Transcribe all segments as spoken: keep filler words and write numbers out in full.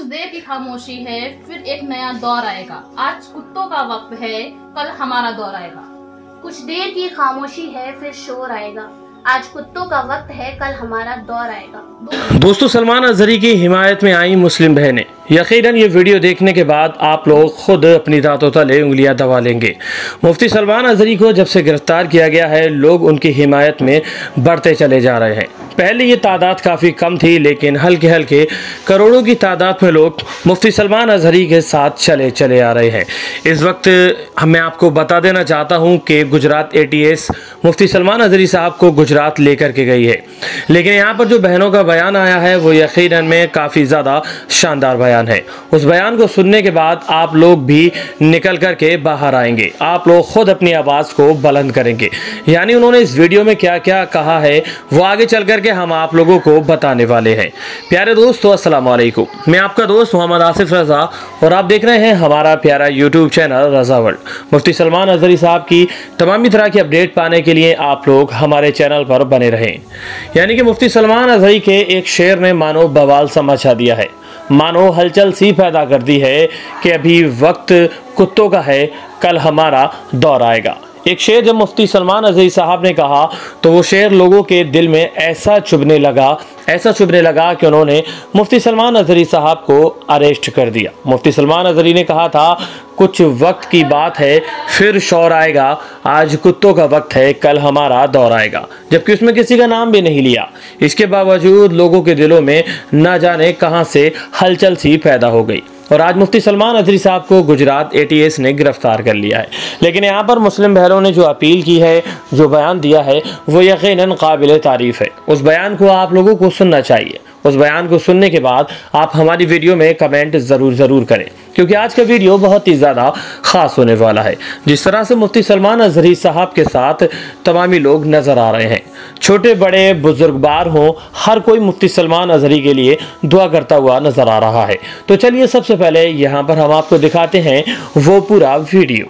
कुछ देर की खामोशी है, फिर एक नया दौर आएगा। आज कुत्तों का वक्त है, कल हमारा दौर आएगा। कुछ देर की खामोशी है, फिर शोर आएगा। आज कुत्तों का वक्त है, कल हमारा दौर आएगा। दोस्तों, सलमान अजहरी की हिमायत में आई मुस्लिम बहनें। यकीनन ये वीडियो देखने के बाद आप लोग खुद अपनी दांतों तले उंगलियां दबा लेंगे। मुफ्ती सलमान अजहरी को जब से गिरफ्तार किया गया है, लोग उनकी हिमायत में बढ़ते चले जा रहे हैं। पहले ये तादाद काफ़ी कम थी, लेकिन हल्के हल्के करोड़ों की तादाद में लोग मुफ्ती सलमान अजहरी के साथ चले चले आ रहे हैं। इस वक्त मैं आपको बता देना चाहता हूँ कि Gujarat A T S Mufti Salman Azhari साहब को गुजरात लेकर के गई है, लेकिन यहाँ पर जो बहनों का बयान आया है वो यकीनन में काफ़ी ज़्यादा शानदार बयान है। उस बयान को सुनने के बाद आप लोग भी निकल कर के बाहर आएंगे, आप लोग खुद अपनी आवाज़ को बुलंद करेंगे। यानी उन्होंने इस वीडियो में क्या क्या कहा है वो आगे चल कर के हम आप लोगों को बताने वाले हैं। प्यारे दोस्तों, अस्सलाम वालेकुम। मैं आपका दोस्त मोहम्मद आसिफ रज़ा और आप देख रहे हैं हमारा प्यारा YouTube channel Raza World. Mufti Salman Azhari साहब की तमामी तरह की अपडेट पाने के लिए आप लोग हमारे चैनल पर बने रहें। यानी कि मुफ्ती सलमान अजहरी के एक शेर ने मानो बवाल सा मचा दिया है, मानो हलचल सी पैदा कर दी है कि अभी वक्त कुत्तों का है, कल हमारा दौर आएगा। एक शेर जब मुफ्ती सलमान अजहरी साहब ने कहा तो वो शेर लोगों के दिल में ऐसा चुभने लगा ऐसा चुभने लगा कि उन्होंने मुफ्ती सलमान अजहरी साहब को अरेस्ट कर दिया। मुफ्ती सलमान अजहरी ने कहा था, कुछ वक्त की बात है, फिर शोर आएगा। आज कुत्तों का वक्त है, कल हमारा दौर आएगा। जबकि उसमें किसी का नाम भी नहीं लिया। इसके बावजूद लोगों के दिलों में न जाने कहां से हलचल सी पैदा हो गई और आज मुफ्ती सलमान अजहरी साहब को गुजरात ए टी एस ने गिरफ्तार कर लिया है। लेकिन यहाँ पर मुस्लिम बहनों ने जो अपील की है, जो बयान दिया है, वो यकीनन काबिल तारीफ़ है। उस बयान को आप लोगों को सुनना चाहिए। उस बयान को सुनने के बाद आप हमारी वीडियो में कमेंट ज़रूर ज़रूर करें, क्योंकि आज का वीडियो बहुत ही ज़्यादा ख़ास होने वाला है। जिस तरह से मुफ्ती सलमान अजहरी साहब के साथ तमामी लोग नज़र आ रहे हैं, छोटे बड़े बुजुर्गवार हों, हर कोई मुफ्ती सलमान अजहरी के लिए दुआ करता हुआ नज़र आ रहा है। तो चलिए सबसे पहले यहाँ पर हम आपको दिखाते हैं वो पूरा वीडियो।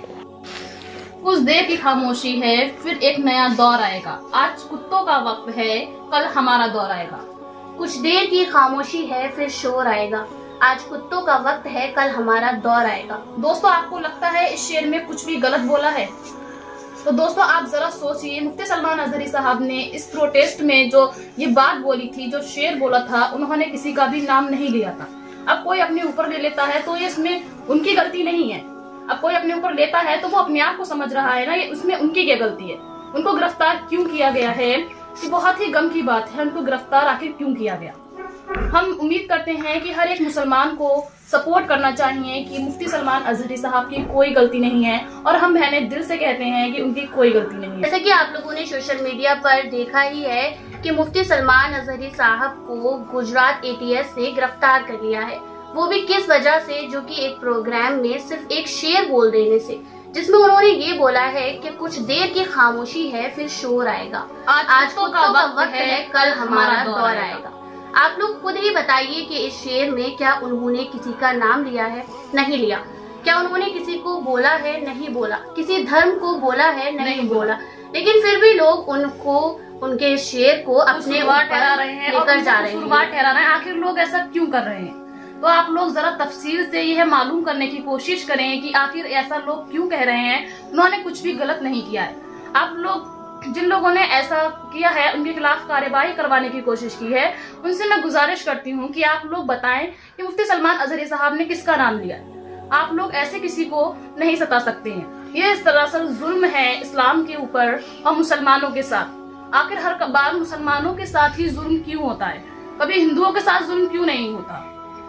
कुछ देर की खामोशी है, फिर एक नया दौर आएगा। आज कुत्तों का वक्त है, कल हमारा दौर आएगा। कुछ देर की खामोशी है, फिर शोर आएगा। आज कुत्तों का वक्त है, कल हमारा दौर आएगा। दोस्तों, आपको लगता है इस शेर में कुछ भी गलत बोला है? तो दोस्तों, आप जरा सोचिए, मुफ्ती सलमान अजहरी साहब ने इस प्रोटेस्ट में जो ये बात बोली थी, जो शेर बोला था, उन्होंने किसी का भी नाम नहीं लिया था। अब कोई अपने ऊपर ले लेता है तो ये इसमें उनकी गलती नहीं है। अब कोई अपने ऊपर लेता है तो वो अपने आप को समझ रहा है ना, ये उसमें उनकी क्या गलती है। उनको गिरफ्तार क्यों किया गया है कि बहुत ही गम की बात है। उनको गिरफ्तार आखिर क्यों किया गया? हम उम्मीद करते हैं कि हर एक मुसलमान को सपोर्ट करना चाहिए कि मुफ्ती सलमान अजहरी साहब की कोई गलती नहीं है, और हम बहनें दिल से कहते हैं कि उनकी कोई गलती नहीं है। जैसे कि आप लोगों ने सोशल मीडिया पर देखा ही है कि मुफ्ती सलमान अजहरी साहब को गुजरात ए टी एस ने गिरफ्तार कर लिया है। वो भी किस वजह से? जो कि एक प्रोग्राम में सिर्फ एक शेर बोल देने से, जिसमें उन्होंने ये बोला है कि कुछ देर की खामोशी है, फिर शोर आएगा। आज, आज कुत्तों का वक्त है, कल हमारा दौर आएगा। आप लोग खुद ही बताइए कि इस शेर में क्या उन्होंने किसी का नाम लिया है? नहीं लिया। क्या उन्होंने किसी को बोला है? नहीं बोला। किसी धर्म को बोला है? नहीं, नहीं बोला। लेकिन फिर भी लोग उनको, उनके शेर को अपने ऊपर ठहरा रहे हैं, लेकर जा रहे हैं। ठहरा रहे हैं। आखिर लोग ऐसा क्यों कर रहे हैं? तो आप लोग जरा तफसील से यह मालूम करने की कोशिश करें कि आखिर ऐसा लोग क्यों कह रहे हैं। उन्होंने कुछ भी गलत नहीं किया है। आप लोग, जिन लोगों ने ऐसा किया है, उनके खिलाफ कार्यवाही करवाने की कोशिश की है, उनसे मैं गुजारिश करती हूँ कि आप लोग बताएं कि मुफ्ती सलमान अजहरी साहब ने किसका नाम लिया। आप लोग ऐसे किसी को नहीं सता सकते हैं। ये इस तरह से जुल्म है इस्लाम के ऊपर और मुसलमानों के साथ। आखिर हर बार मुसलमानों के साथ ही जुल्म क्यों होता है? कभी हिंदुओं के साथ जुल्म क्यों नहीं होता?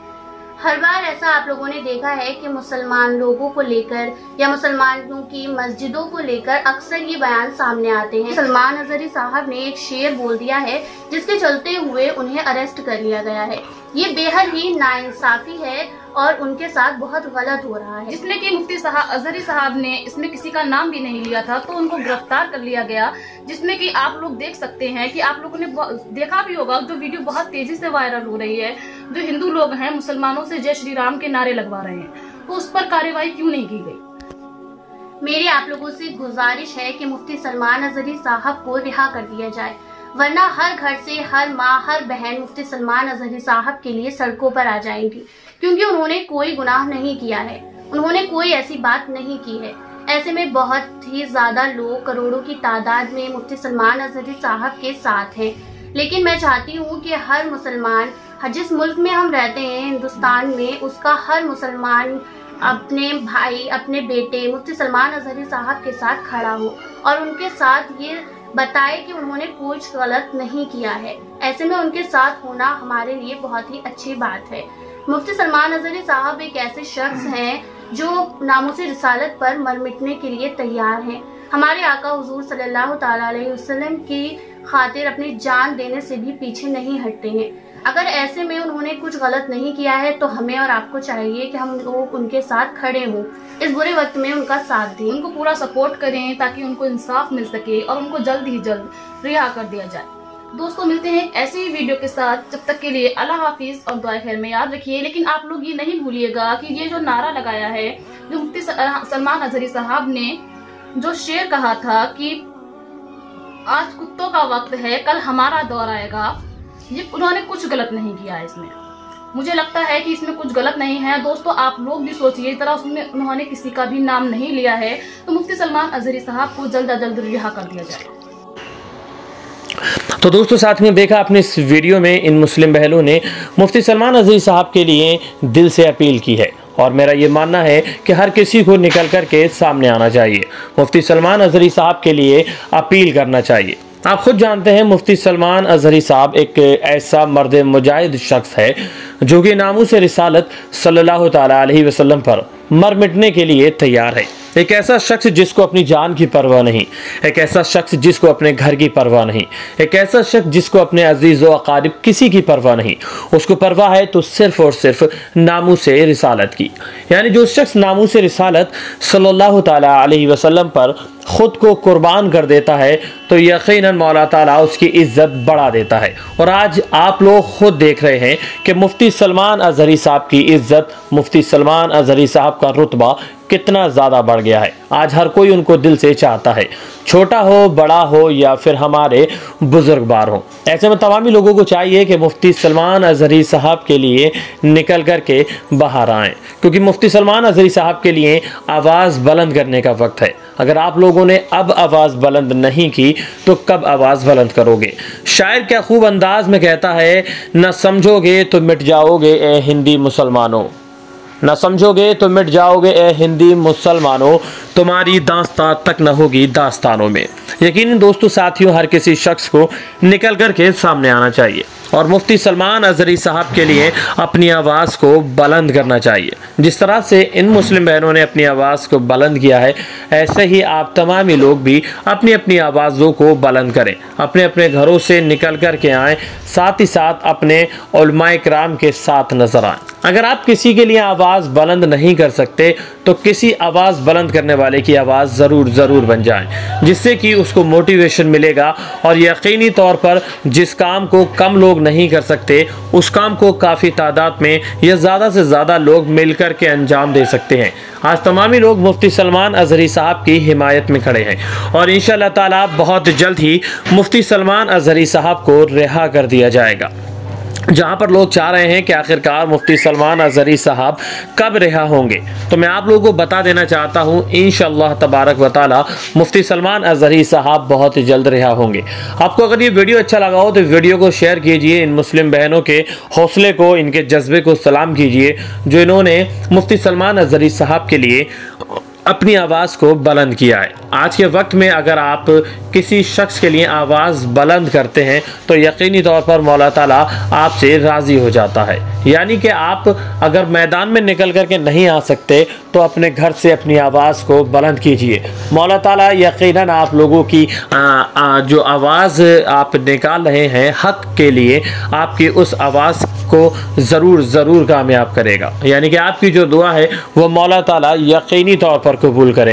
हर बार ऐसा आप लोगों ने देखा है कि मुसलमान लोगों को लेकर या मुसलमानों की मस्जिदों को लेकर अक्सर ये बयान सामने आते हैं। सलमान अजहरी साहब ने एक शेर बोल दिया है, जिसके चलते हुए उन्हें अरेस्ट कर लिया गया है। ये बेहद ही नाइंसाफी है और उनके साथ बहुत गलत हो रहा है। जिसमें कि मुफ्ती साहब अजहरी साहब ने इसमें किसी का नाम भी नहीं लिया था, तो उनको गिरफ्तार कर लिया गया। जिसमें कि आप लोग देख सकते हैं कि आप लोगों ने देखा भी होगा, जो वीडियो बहुत तेजी से वायरल हो रही है, जो हिंदू लोग हैं मुसलमानों से जय श्री राम के नारे लगवा रहे हैं, तो उस पर कार्रवाई क्यों नहीं की गई? मेरी आप लोगों से गुजारिश है कि मुफ्ती सलमान अजहरी साहब को रिहा कर दिया जाए, वरना हर घर से हर माँ, हर बहन मुफ्ती सलमान अजहरी साहब के लिए सड़कों पर आ जाएंगी। क्योंकि उन्होंने कोई गुनाह नहीं किया है, उन्होंने कोई ऐसी बात नहीं की है। ऐसे में बहुत ही ज्यादा लोग करोड़ों की तादाद में मुफ्ती सलमान अजहरी साहब के साथ हैं। लेकिन मैं चाहती हूँ कि हर मुसलमान, जिस मुल्क में हम रहते हैं हिंदुस्तान में, उसका हर मुसलमान अपने भाई, अपने बेटे मुफ्ती सलमान अजहरी साहब के साथ खड़ा हो और उनके साथ ये बताए कि उन्होंने कुछ गलत नहीं किया है। ऐसे में उनके साथ होना हमारे लिए बहुत ही अच्छी बात है। मुफ्ती सलमान अजहरी साहब एक ऐसे शख्स हैं जो नामूसे रिसालत पर मर मिटने के लिए तैयार हैं। हमारे आका हुजूर सल्लल्लाहु ताला अलैहि वसल्लम की खातिर अपनी जान देने से भी पीछे नहीं हटते हैं। अगर ऐसे में उन्होंने कुछ गलत नहीं किया है तो हमें और आपको चाहिए कि हम लोग उनके साथ खड़े हों, इस बुरे वक्त में उनका साथ दें, उनको पूरा सपोर्ट करें ताकि उनको इंसाफ मिल सके और उनको जल्द ही जल्द रिहा कर दिया जाए। दोस्तों, मिलते हैं ऐसी ही वीडियो के साथ। जब तक के लिए अल्लाह हाफिज और दुआ खैर में याद रखिए। लेकिन आप लोग ये नहीं भूलिएगा कि ये जो नारा लगाया है, जो मुफ्ती सलमान अजहरी साहब ने जो शेर कहा था कि आज कुत्तों का वक्त है, कल हमारा दौर आएगा, ये उन्होंने कुछ गलत नहीं किया है। इसमें मुझे लगता है कि इसमें कुछ गलत नहीं है। दोस्तों, आप लोग भी सोचिए, इस तरह उसमें उन्होंने किसी का भी नाम नहीं लिया है, तो मुफ्ती सलमान अजहरी साहब को जल्द अज जल्द रिहा कर दिया जाए। तो दोस्तों, साथ में देखा आपने इस वीडियो में इन मुस्लिम बहनों ने मुफ्ती सलमान अजहरी साहब के लिए दिल से अपील की है और मेरा ये मानना है कि हर किसी को निकल कर के सामने आना चाहिए, मुफ्ती सलमान अजहरी साहब के लिए अपील करना चाहिए। आप खुद जानते हैं मुफ्ती सलमान अजहरी साहब एक ऐसा मर्द मुजाहिद शख्स है जो कि नामूस रिसालत सल्लल्लाहु ताला अलैहि वसल्लम पर मर मिटने के लिए तैयार है। एक ऐसा शख्स जिसको अपनी जान की परवाह नहीं, एक ऐसा शख्स जिसको अपने घर की परवाह नहीं, एक ऐसा शख्स जिसको अपने अजीज़ व अकारिब किसी की परवाह नहीं। उसको परवाह है तो सिर्फ और सिर्फ नामूस रिसालत की। यानी जो शख्स नामूस रिसालत सल्लल्लाहु ताला अलैहि वसल्लम पर ख़ुद को कुर्बान कर देता है तो यकीनन मौला ताला उसकी इज़्ज़त बढ़ा देता है। और आज आप लोग खुद देख रहे हैं कि मुफ्ती सलमान अजहरी साहब की इज़्ज़त, मुफ्ती सलमान अजहरी साहब का रुतबा कितना ज़्यादा बढ़ गया है। आज हर कोई उनको दिल से चाहता है, छोटा हो, बड़ा हो या फिर हमारे बुजुर्गवार हो। ऐसे में तमामी लोगों को चाहिए कि मुफ्ती सलमान अजहरी साहब के लिए निकल कर के बाहर आएँ, क्योंकि मुफ्ती सलमान अजहरी साहब के लिए आवाज़ बुलंद करने का वक्त है। अगर आप लोगों ने अब आवाज़ बुलंद नहीं की तो कब आवाज़ बुलंद करोगे। शायर क्या खूब अंदाज में कहता है, न समझोगे तो मिट जाओगे ए हिंदी मुसलमानों, न समझोगे तो मिट जाओगे ए हिंदी मुसलमानों, तुम्हारी दास्तां तक न होगी दास्तानों में। यकीन दोस्तों, साथियों, हर किसी शख्स को निकल कर के सामने आना चाहिए और मुफ्ती सलमान अजहरी साहब के लिए अपनी आवाज़ को बुलंद करना चाहिए। जिस तरह से इन मुस्लिम बहनों ने अपनी आवाज़ को बुलंद किया है, ऐसे ही आप तमामी लोग भी अपनी अपनी आवाज़ों को बुलंद करें, अपने अपने घरों से निकल कर के आएँ, साथ ही साथ अपने उलमाए किराम के साथ नजर आएँ। अगर आप किसी के लिए आवाज़ बुलंद नहीं कर सकते तो किसी आवाज़ बुलंद करने वाले की आवाज़ ज़रूर ज़रूर बन जाएं, जिससे कि उसको मोटिवेशन मिलेगा और यकीनी तौर पर जिस काम को कम लोग नहीं कर सकते उस काम को काफ़ी तादाद में या ज़्यादा से ज़्यादा लोग मिलकर के अंजाम दे सकते हैं। आज तमामी लोग मुफ्ती सलमान अजहरी साहब की हिमायत में खड़े हैं और इंशाअल्लाह ताला बहुत जल्द ही मुफ्ती सलमान अजहरी साहब को रिहा कर दिया जाएगा। जहाँ पर लोग चाह रहे हैं कि आखिरकार मुफ्ती सलमान अजहरी साहब कब रिहा होंगे, तो मैं आप लोगों को बता देना चाहता हूँ इंशाअल्लाह तबारक व तआला मुफ्ती सलमान अजहरी साहब बहुत जल्द रिहा होंगे। आपको अगर ये वीडियो अच्छा लगा हो तो वीडियो को शेयर कीजिए, इन मुस्लिम बहनों के हौसले को, इनके जज्बे को सलाम कीजिए जो इन्होंने मुफ्ती सलमान अजहरी साहब के लिए अपनी आवाज़ को बुलंद किया है। आज के वक्त में अगर आप किसी शख्स के लिए आवाज़ बुलंद करते हैं तो यकीनी तौर पर मौला ताला आपसे राज़ी हो जाता है। यानी कि आप अगर मैदान में निकल कर के नहीं आ सकते तो अपने घर से अपनी आवाज़ को बुलंद कीजिए। मौला ताला यकीनन आप लोगों की आ, आ, जो आवाज़ आप निकाल रहे हैं हक़ के लिए, आपकी उस आवाज़ को ज़रूर ज़रूर कामयाब करेगा। यानी कि आपकी जो दुआ है वो मौला ताला यकीनी तौर पर कबूल करेगा,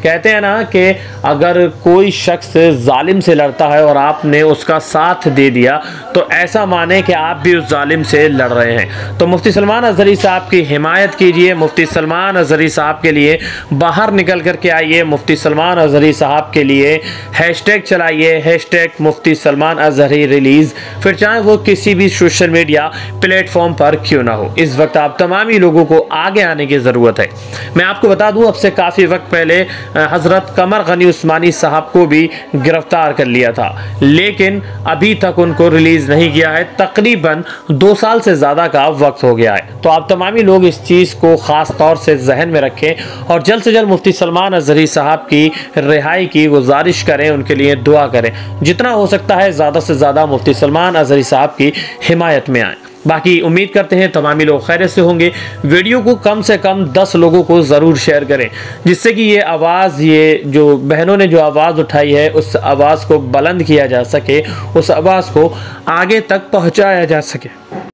कहते हैं ना कि अगर कोई शख्स जालिम से लड़ता है और आपने उसका साथ दे दिया तो ऐसा माने कि आप भी उस जालिम से लड़ रहे हैं। तो मुफ्ती सलमान अज़हरी साहब की हिमायत कीजिए, मुफ्ती सलमान अज़हरी साहब के लिए बाहर निकल करके आइए, मुफ्ती सलमान अज़हरी साहब के लिए हैशटैग चलाइए, हैशटैग मुफ्ती सलमान अज़हरी रिलीज़, फिर चाहे वो किसी भी सोशल मीडिया प्लेटफॉर्म पर क्यों ना हो। इस वक्त आप तमामी लोगों को आगे आने की ज़रूरत है। मैं आपको बता दूं, अब से काफ़ी वक्त पहले हज़रत कमर गनी उस्मानी साहब को भी गिरफ्तार कर लिया था, लेकिन अभी तक उनको रिलीज़ नहीं किया है। तकरीबन दो साल से ज़्यादा का वक्त हो गया है। तो आप तमामी लोग इस चीज़ को ख़ास तौर से जहन में रखें और जल्द से जल्द मुफ्ती सलमान अज़हरी साहब की रिहाई की गुजारिश करें, उनके लिए दुआ करें। जितना हो सकता है ज़्यादा से ज़्यादा मुफ्ती सलमान अज़हरी साहब की हिमायत में आएँ। बाकी उम्मीद करते हैं तमामी लोग खैरियत से होंगे। वीडियो को कम से कम दस लोगों को ज़रूर शेयर करें, जिससे कि ये आवाज़, ये जो बहनों ने जो आवाज़ उठाई है, उस आवाज़ को बुलंद किया जा सके, उस आवाज़ को आगे तक पहुंचाया जा सके।